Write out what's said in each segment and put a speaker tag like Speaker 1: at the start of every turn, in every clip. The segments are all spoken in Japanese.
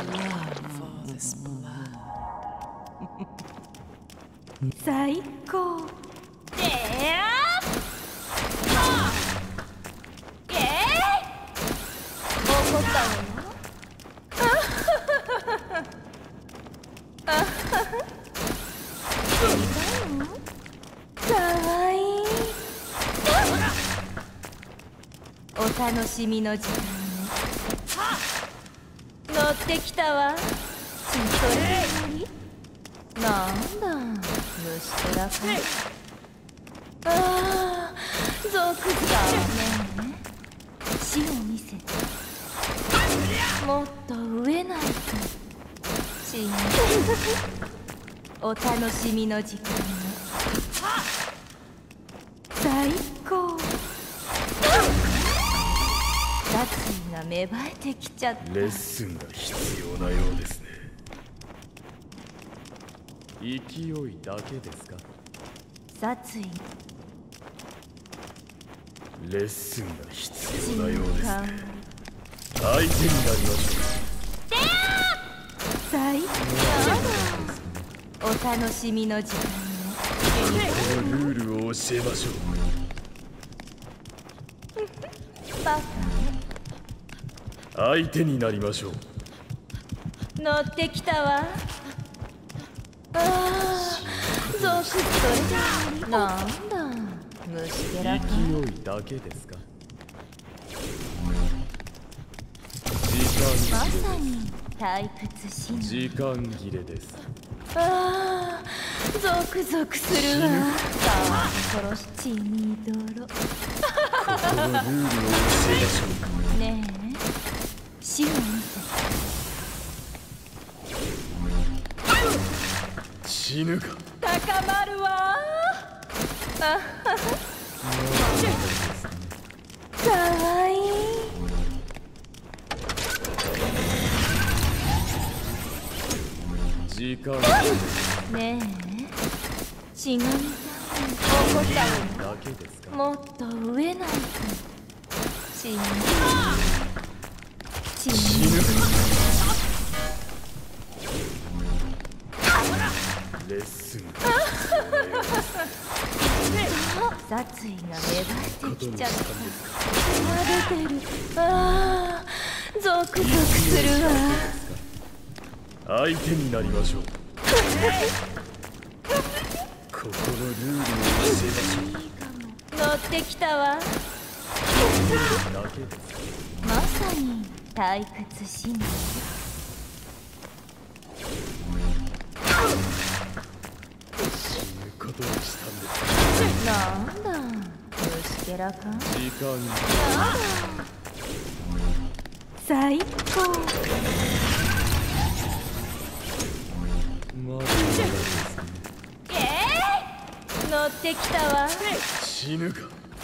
Speaker 1: 最高。怒ったわよ。かわいい。お楽しみの時間ね。乗ってきたわ。それよりなんだ虫けらか。ああ、ゾクゾクね。死を見せて。もっと上ないと。死ぬ。お楽しみの時間ね。最高。殺意が芽生えてきちゃった。
Speaker 2: レッスンが必要なようですね。勢いだけですか？
Speaker 1: 殺意。
Speaker 2: レッスンが必要なようですね。相手になりましょう。
Speaker 1: 最高。お楽しみの時間ね。
Speaker 2: このルールを教えましょう。
Speaker 1: バカね。
Speaker 2: 相手になりましょう。
Speaker 1: 乗ってきたわ。ああ、ゾクッと。なんだ虫けらか。
Speaker 2: 勢いだけですか？
Speaker 1: まさに退屈しない。
Speaker 2: 時間切れです。
Speaker 1: ああ、ゾクゾクするわ。殺し血みどろ。
Speaker 2: このルールを教えましょう。
Speaker 1: ねえ、死を見せ。
Speaker 2: 死ぬか。
Speaker 1: 高まるわ。あかわいい。
Speaker 2: 時間
Speaker 1: ねえ、血が見たい。怒ったわ。
Speaker 2: だけですか？
Speaker 1: もっと上ないと。死ぬ。死ぬ。
Speaker 2: レッスン
Speaker 1: 殺意が芽生えてきちゃった。血が出てる。ああ、ゾクゾクするわ。
Speaker 2: 相手になりましょう。ここのルールを教えましょう。
Speaker 1: 乗ってきたわ。
Speaker 2: だけですか？
Speaker 1: まさに退屈しない。
Speaker 2: 死ぬことにしたんですか？
Speaker 1: なんだ虫けらか。
Speaker 2: 時間
Speaker 1: 最高。
Speaker 2: まだですね。
Speaker 1: 乗ってきたわ。
Speaker 2: 死ぬか。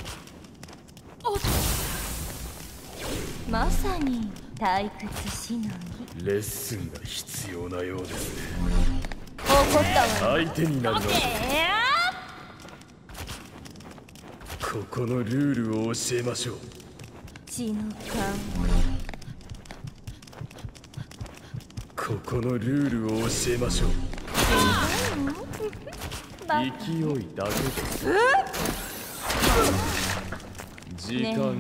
Speaker 1: まさに退屈しのぎ。
Speaker 2: レッスンが必要なようですね。
Speaker 1: 怒ったわ。
Speaker 2: 相手になりましょう。ここのルールを教えましょう。
Speaker 1: 血の
Speaker 2: ここのルールを教えましょう。勢いだけです。時間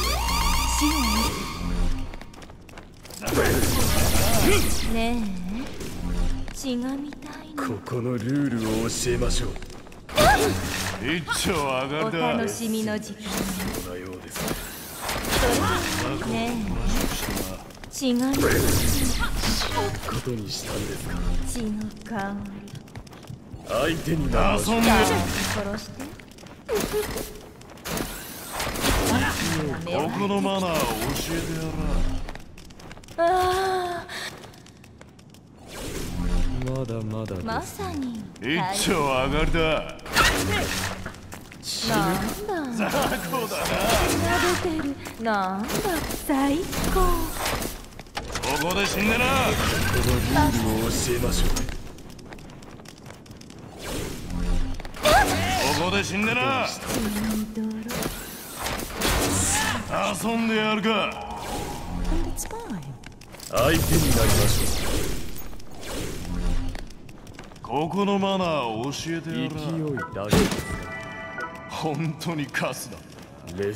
Speaker 1: ねえ、血が見たいの。
Speaker 2: ここのルールを教えましょう。
Speaker 3: 一丁上が
Speaker 1: お
Speaker 3: りだ。
Speaker 1: 楽しみの時間。
Speaker 2: そんなようですね。
Speaker 1: それねえ、血が見たい。
Speaker 2: ことにしたんですか？
Speaker 1: 血の香り。
Speaker 2: 相手になりましょう。
Speaker 3: 遊んで
Speaker 1: 殺して。
Speaker 3: ここのマナーを教えてや
Speaker 1: あ
Speaker 2: まだまだ
Speaker 1: あ、まさに
Speaker 3: ら。一丁上がりだ。
Speaker 1: なんだ
Speaker 3: 雑魚だな。
Speaker 1: 血が出てる。なんだ最高。
Speaker 3: ここで死んでな。
Speaker 2: このルールを教えましょう。
Speaker 3: ここで死んでな。
Speaker 1: 血の泥。
Speaker 3: 遊んでやるか。
Speaker 2: 相手になりまし
Speaker 3: ここのマナーを教えて
Speaker 2: ょう。
Speaker 3: や
Speaker 2: 勢
Speaker 3: ら。
Speaker 2: いだけですか。
Speaker 3: 本当にカスだ。
Speaker 2: レ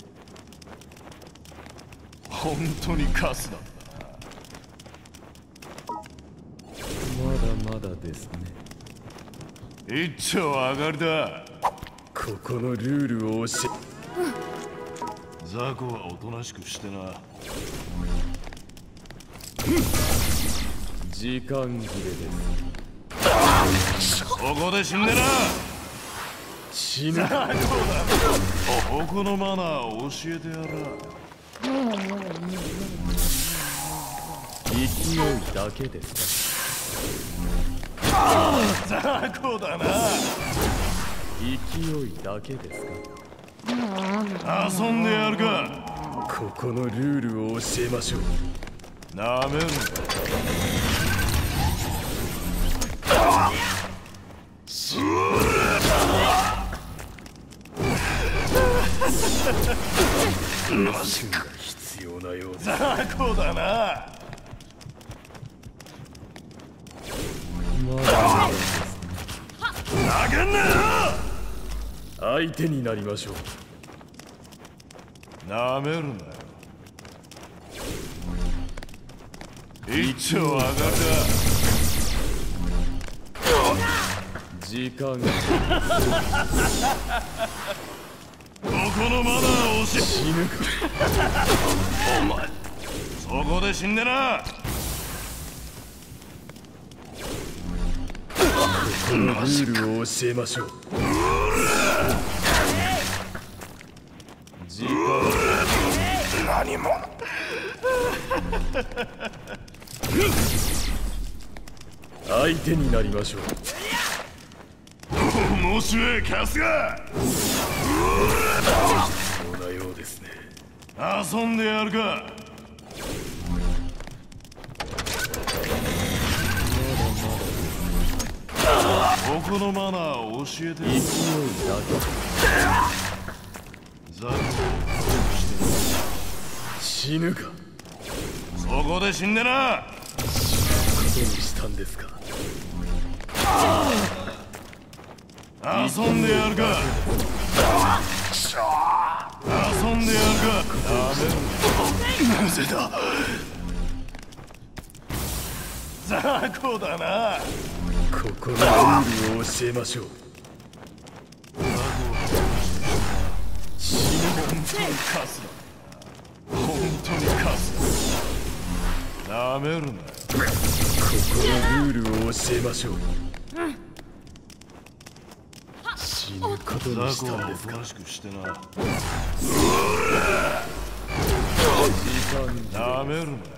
Speaker 3: 本当にカスだ。
Speaker 2: まだまだですね。
Speaker 3: 一丁上がりだ。
Speaker 2: ここのルールを教
Speaker 3: ザコはおとなしくしてな。
Speaker 2: 時間切れです。
Speaker 3: ここで死んでな。
Speaker 2: 死ぬ。
Speaker 3: ザコだ。ここのマナーを教えてやら。
Speaker 2: 勢いだけです
Speaker 3: ザコだな。
Speaker 2: か。勢いだけです
Speaker 3: 遊んでやるか。
Speaker 2: か。ここのルールを教えましょう。
Speaker 3: なめるんだ。
Speaker 2: マシンが必要なようです。
Speaker 3: ザコだな。
Speaker 2: まだまだですね。
Speaker 3: 投げんなよ。
Speaker 2: 相手になりましょう。
Speaker 3: なめるなよ。一丁上がりだ。
Speaker 2: 時間が
Speaker 3: ここのマナーを教え。
Speaker 2: 死ぬか。
Speaker 3: お前そこで死んでな。
Speaker 2: このルールを教えましょう。時間
Speaker 3: 何者。
Speaker 2: 相手になりましょう。
Speaker 3: 面白いカスが。
Speaker 2: 必要なようですね。
Speaker 3: 遊んでやるか。ここのマナーを教えてやる。
Speaker 2: 勢いだ
Speaker 3: ザコ
Speaker 2: け。死ぬか。
Speaker 3: そこで死んでな。
Speaker 2: ことにしたんですか。
Speaker 3: 遊んでやるか。遊んでやるか。なぜだ。ザコだな。
Speaker 2: ここのルールを教えましょう。
Speaker 3: 本当にカスだ。本当にカスだ。なめるなよ。
Speaker 2: ここのルールを教えましょう。死ぬことにし
Speaker 3: ザコは
Speaker 2: たんですか。
Speaker 3: おとなしくしてな。
Speaker 2: 時間
Speaker 3: なめるなよ。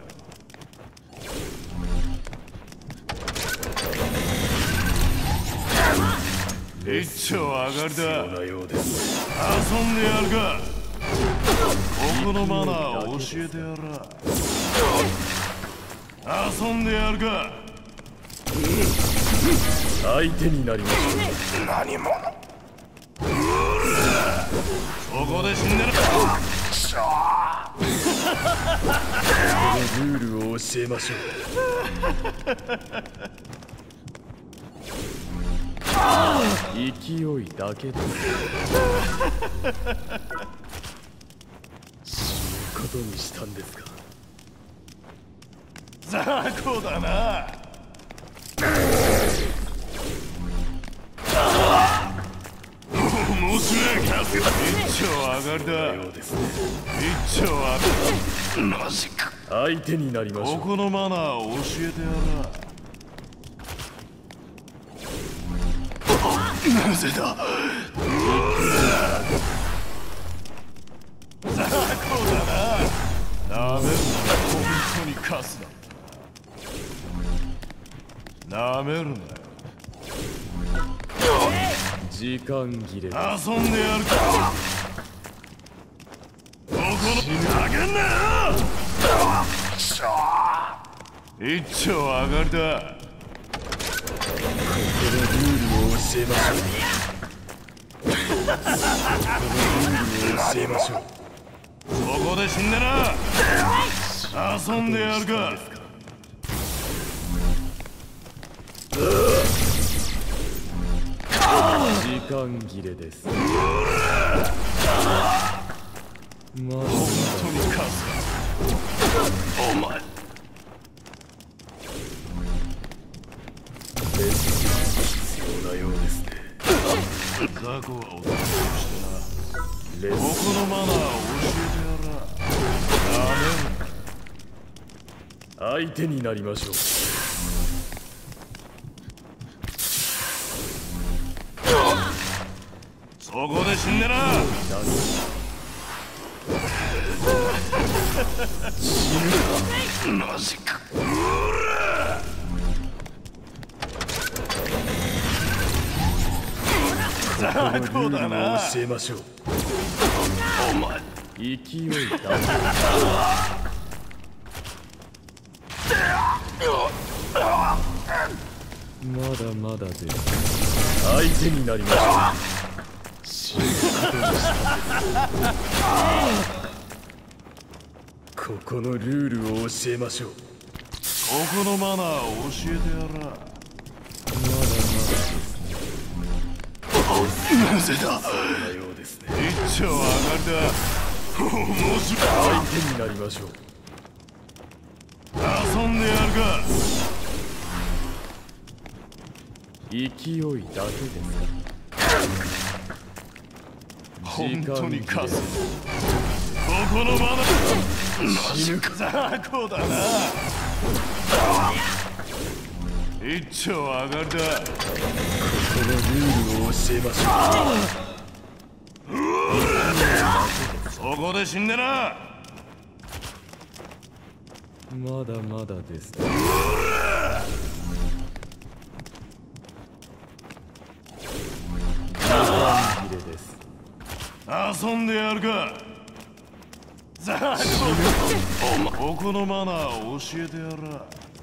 Speaker 3: 一丁上がり
Speaker 2: 必要
Speaker 3: だ。
Speaker 2: なようです。
Speaker 3: 遊んでやるか。ここのマナーを教えてやら。遊んでやるか。
Speaker 2: 相手になりましょう。
Speaker 3: 何者。そこで死んでる。
Speaker 2: このルールを教えましょう。勢いだけです。死ぬことにしたんですか。
Speaker 3: ザコだな。面白いキャスが。一丁上がりだ。
Speaker 2: ようですね。
Speaker 3: 一丁上がり。マジか。
Speaker 2: 相手になりましょう。
Speaker 3: ここのマナーを教えてやら。なぜだ。ザコだな。なめるな。本当にカスだ。なめるなよ。
Speaker 2: 時間切れです。
Speaker 3: 遊んでやるか。ここの投げんなよ。一丁上がりだ。
Speaker 2: このルールを教えましょう。このルールを教えましょう。
Speaker 3: ここで死んでな。 遊んでやるか。
Speaker 2: 時間切れです。まだ
Speaker 3: 本当にカスか。お前
Speaker 2: レス必要なようですね。
Speaker 3: 雑魚はおとなしくしてな。
Speaker 2: レ
Speaker 3: ここのマナーを教えてやら。
Speaker 2: 相手になりましょう。
Speaker 3: そこで死んでな。マジか。雑魚だな。
Speaker 2: 教えましょう。
Speaker 3: お前
Speaker 2: 勢いだ。まだまだです。相手になりましょう。死ぬことにしたんです。ここのルールを教えましょう。
Speaker 3: ここのマナーを教えてやら。
Speaker 2: まだまだですね。
Speaker 3: なぜだ。
Speaker 2: そんなようですね。
Speaker 3: 一丁上がりだ。面白い。
Speaker 2: 相手になりましょう。
Speaker 3: 遊んでやるか。
Speaker 2: 勢いだけですか。
Speaker 3: 本当にカス。ここのマナー。
Speaker 2: 死ぬか。
Speaker 3: 雑魚だな。一丁上がりだ。
Speaker 2: このルールを教えましょう。
Speaker 3: そこで死んでな。
Speaker 2: まだまだです。時間切れです。
Speaker 3: 遊んでやるか。雑魚。お前ここのマナーを教えてやら。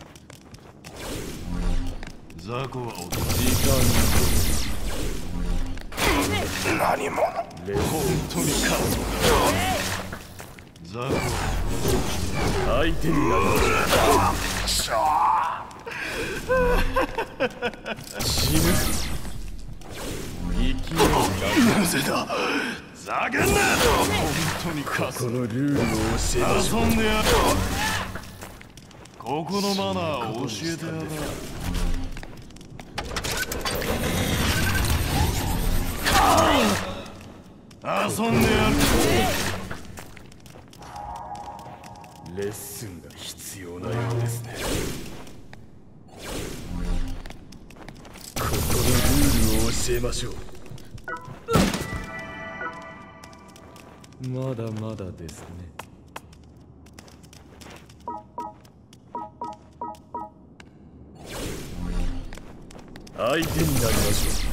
Speaker 3: 雑魚はおとなしい。
Speaker 2: 時間
Speaker 3: 何者。
Speaker 2: 切れです。
Speaker 3: 本当にカスだ。雑魚は
Speaker 2: 相手になりましょう。死ぬか。勢いだ。
Speaker 3: なぜだ。ざけんな。本当にカス。
Speaker 2: このルールを教えましょう。
Speaker 3: 遊んでやる。ここのマナーを教えてやら。遊んでやる。
Speaker 2: レッスンが必要なようですね。ここのルールを教えましょう。まだまだですね。相手になりましょう。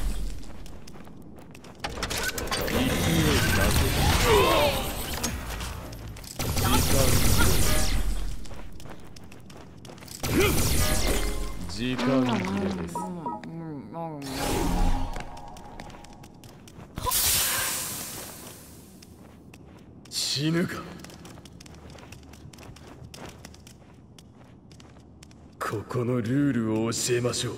Speaker 2: 勢いだけだ。時間切れです。死ぬか。ここのルールを教えましょう。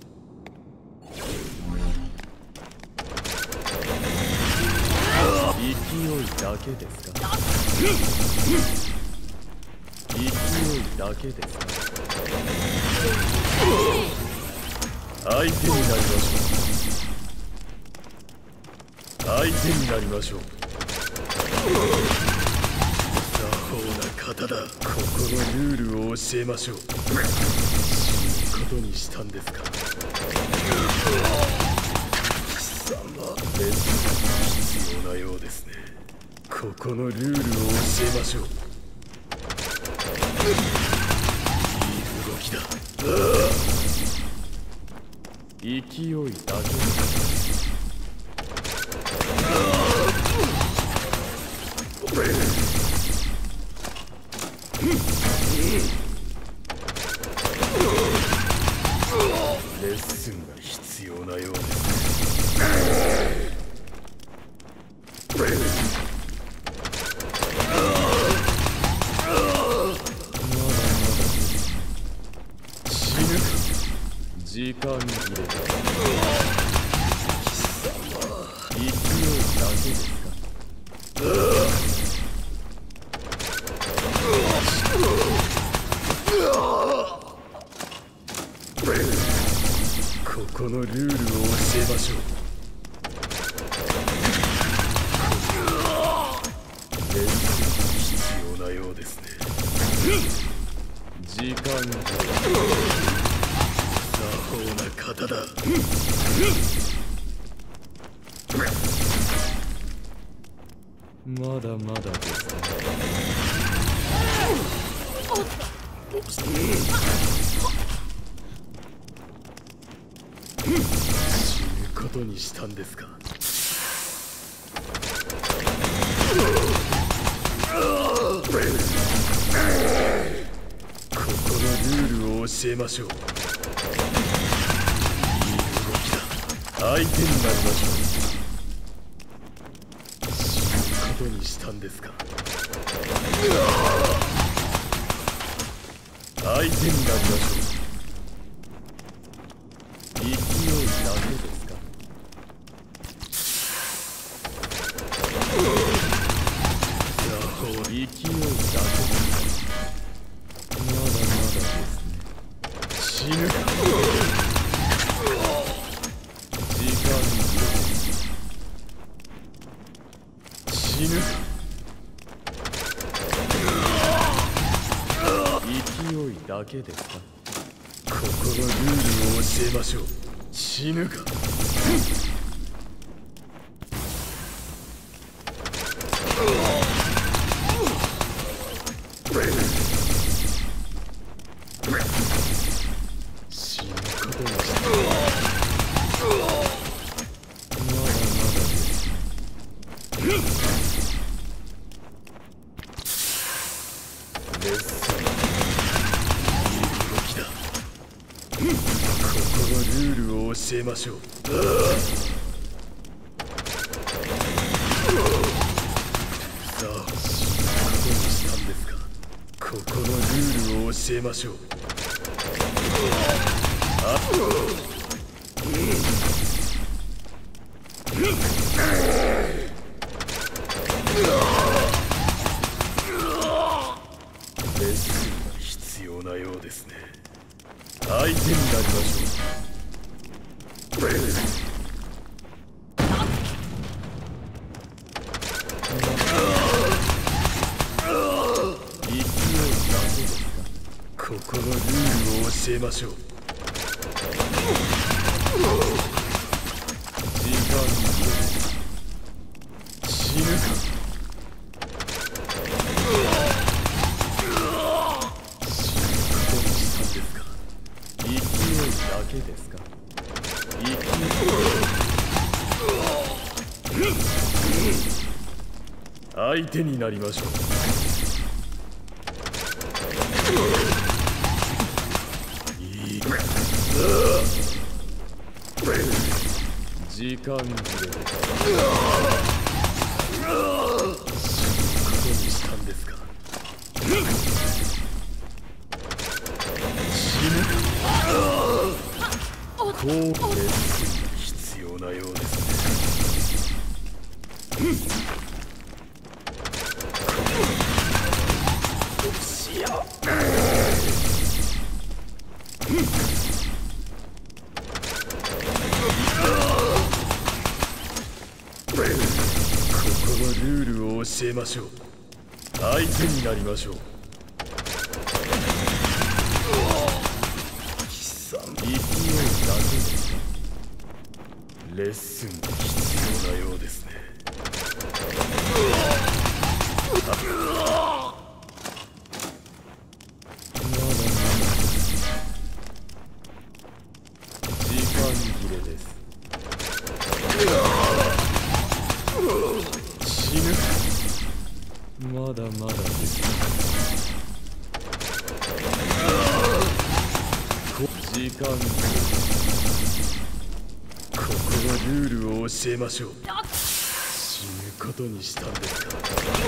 Speaker 2: 勢いだけですか。勢いだけですか。相手になりましょう。相手になりましょう。雑法な方だ。ここのルールを教えましょう。死ぬことにしたんですか。貴様、レッスンが必要なようですね。ここのルールを教えましょう。いい動きだ。勢いだけレッスンが必要なようです。 けですか。ここのルールを教えましょう。練習必要なようですね。時間が作法な方だ。まだまだですね。死ぬことにしたんですか。ここのルールを教えましょう。いい動きだ。相手になりましょう。死ぬことにしたんですか。相手になりましょう。勢いだけですか。勢いだけですか。まだまだですね。死ぬか。時間切れ。死ぬか。勢いだけですか。ここのルールを教えましょう。死ぬか。死ぬことにした。まだまだですね。レッスン。いい動きだ。ここのルールを教えましょう。さあ、死ぬことにしたんですか。ここのルールを教えましょう。レッスンが必要なようですね。相手になりましょう。勢いだけですか。ここのルールを教えましょう。時間切れ。死ぬか。勢いだけですか。相手になりましょう。いい。時間切れです。死ぬことにしたんですか。こうレッスンが必要なようですね。しよう。ここのルールを教えましょう。相手になりましょう。勢いだけですか。レッスンが必要なようですね。まだまだ時間切れです。死ぬ。まだまだです。時間。ここのルールを教えましょう。死ぬことにしたんですか。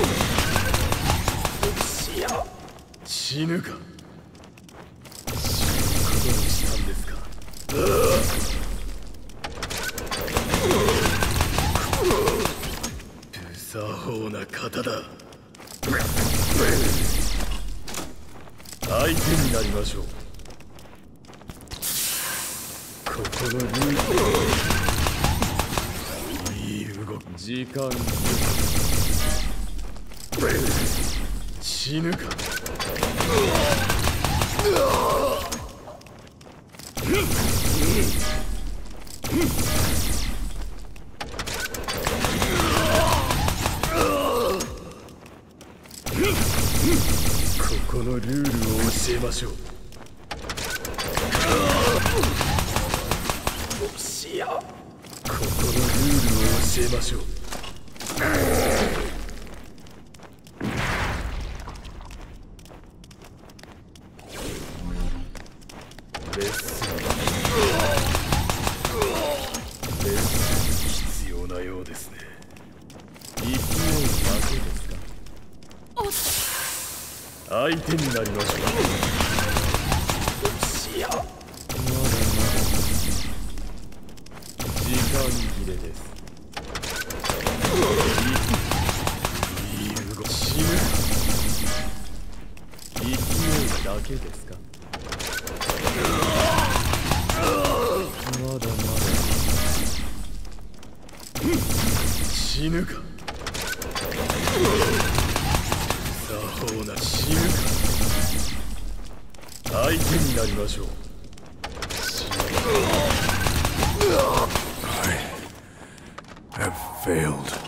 Speaker 2: 死ぬか。死ぬことにしたんですか。 作法な方だ。相手になりましょう。ここのルール、いい動き。時間死ぬか。このルールを教えましょう。しや。ここのルールを教えましょう。レッスン必要なようですね。勢いだけですか。相手になりましょう。しや。まだまだ時間切れです。いい動き。死ぬ。勢いだけですか。まだまだ死ぬか。作法な死ぬか。相手になりましょう。
Speaker 3: I have failed.